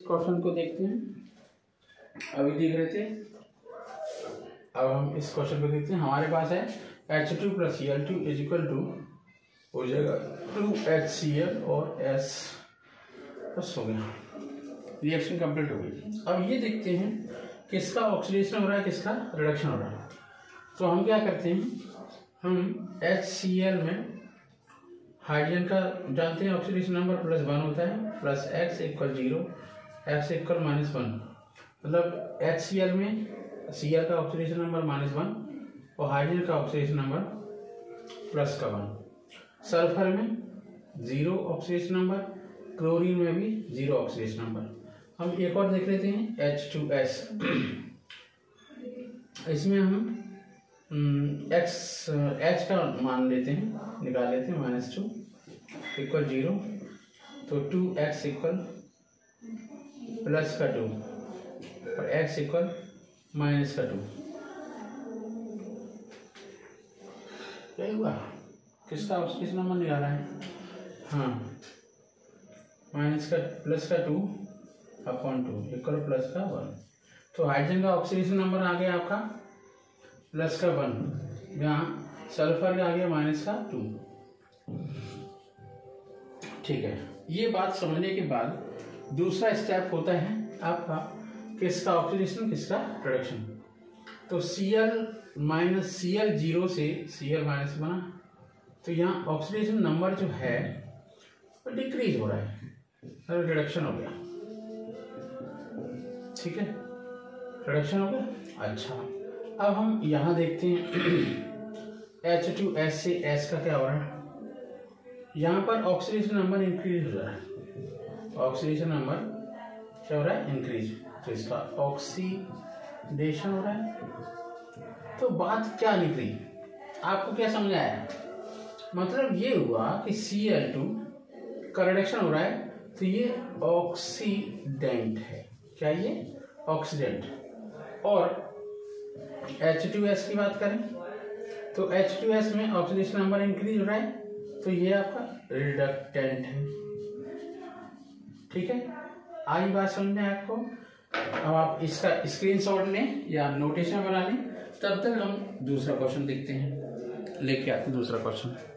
Question को देखते हैं। अभी देख रहे थे, अब हम इस क्वेश्चन को देखते हैं। हमारे पास है H2 + Cl2 = हो जाएगा 2HCl और S बस हो गया, रिएक्शन कंप्लीट हो गई। अब ये देखते हैं किसका ऑक्सीडेशन हो रहा है, किसका रिडक्शन हो रहा है। तो हम क्या करते हैं, हम HCl में हाइड्रोजन का जानते हैं ऑक्सीडेशन नंबर +1 होता है, प्लस x = 0, x = -1, मतलब HCl में Cl का ऑक्सीडेशन नंबर -1 और हाइड्रोजन का ऑक्सीडेशन नंबर +1। सल्फर में 0 ऑक्सीडेशन नंबर, क्लोरीन में भी 0 ऑक्सीडेशन नंबर। हम एक और देख लेते हैं H2S। इसमें हम H का मान लेते हैं, निकाल लेते हैं, -2 = 0, तो 2x = +2 और x = -2। क्या हुआ, किसका ऑक्सीडेशन नंबर निकाला है? हाँ, +2/2 = +1। तो हाइड्रोजन का ऑक्सीडेशन नंबर आ गया आपका +1, यहाँ सल्फर का आ गया -2। ठीक है, ये बात समझने के बाद दूसरा स्टेप होता है आपका किसका ऑक्सीडेशन, किसका रिडक्शन। तो Cl- 0 से Cl- बना, तो यहाँ ऑक्सीडेशन नंबर जो है वो डिक्रीज हो रहा है, रिडक्शन हो गया। ठीक है, रिडक्शन हो गया। अच्छा, अब हम यहाँ देखते हैं H2S से S का क्या हो रहा है। यहाँ पर ऑक्सीडेशन नंबर इंक्रीज हो रहा है, ऑक्सीडेशन नंबर क्या हो रहा है, इंक्रीज, तो इसका ऑक्सीडेशन हो रहा है। तो बात क्या निकली, आपको क्या समझ आया? मतलब ये हुआ कि Cl2 का रिडक्शन हो रहा है, तो ये ऑक्सीडेंट है। क्या ये ऑक्सीडेंट। और H2S की बात करें तो H2S में ऑक्सीडेशन नंबर इंक्रीज हो रहा है, तो ये आपका रिडक्टेंट है। ठीक है, आई बात समझ में आपको। अब आप इसका स्क्रीनशॉट लें या नोटेशन बना लें, तब तक हम दूसरा क्वेश्चन देखते हैं। लेके आते हैं दूसरा क्वेश्चन।